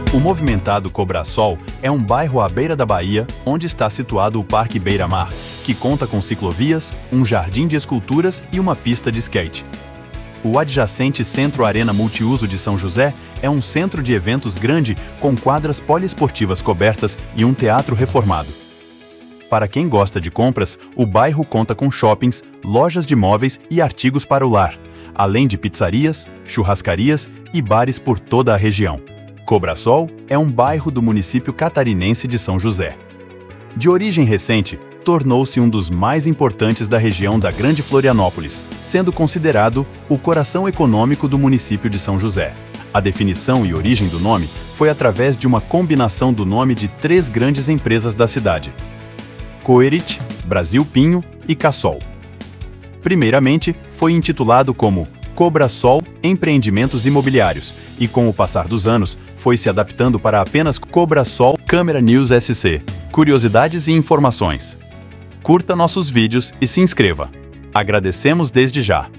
O movimentado Cobrasol é um bairro à beira da Bahia, onde está situado o Parque Beira-Mar, que conta com ciclovias, um jardim de esculturas e uma pista de skate. O adjacente Centro Arena Multiuso de São José é um centro de eventos grande com quadras poliesportivas cobertas e um teatro reformado. Para quem gosta de compras, o bairro conta com shoppings, lojas de móveis e artigos para o lar, além de pizzarias, churrascarias e bares por toda a região. Cobrasol é um bairro do município catarinense de São José. De origem recente, tornou-se um dos mais importantes da região da Grande Florianópolis, sendo considerado o coração econômico do município de São José. A definição e origem do nome foi através de uma combinação do nome de 3 grandes empresas da cidade: Coerit, Brasil Pinho e Cassol. Primeiramente, foi intitulado como Cobrasol Empreendimentos Imobiliários e, com o passar dos anos, foi se adaptando para apenas Cobrasol Câmera News SC. Curiosidades e informações. Curta nossos vídeos e se inscreva. Agradecemos desde já.